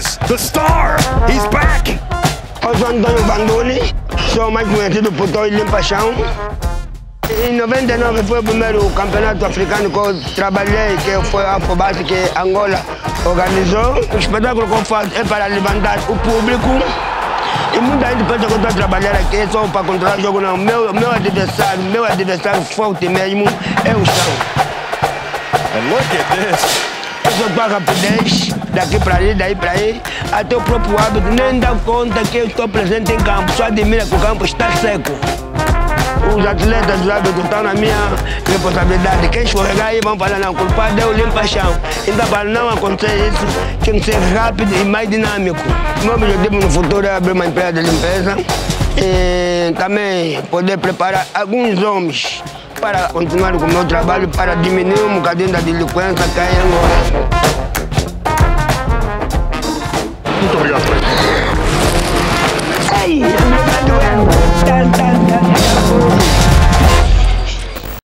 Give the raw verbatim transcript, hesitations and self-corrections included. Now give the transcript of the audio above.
is the star. He's back. Eu sou Antônio Banduni, sou mais conhecido por Toy Limpa Chão. Em noventa e nove foi o primeiro campeonato africano que eu trabalhei, que foi a Afobase, que Angola organizou. O espetáculo que eu faço é para levantar o público. E muita gente pensa que eu estou a trabalhar aqui só para controlar o jogo, não. Meu, meu adversário, meu adversário forte mesmo é o chão. And look at this. Eu só estou a rapidez, daqui para ali, daí para aí, até o próprio hábito nem dá conta que eu estou presente em campo, só admira que o campo está seco. Os atletas do hábito estão na minha responsabilidade. Quem escorregar aí vão falar, não, culpado é o limpa-chão. Então, para não acontecer isso, tem que ser rápido e mais dinâmico. Meu objetivo no futuro é abrir uma empresa de limpeza e também poder preparar alguns homens para continuar com o meu trabalho, para diminuir um bocadinho da delinquência que há em Angola.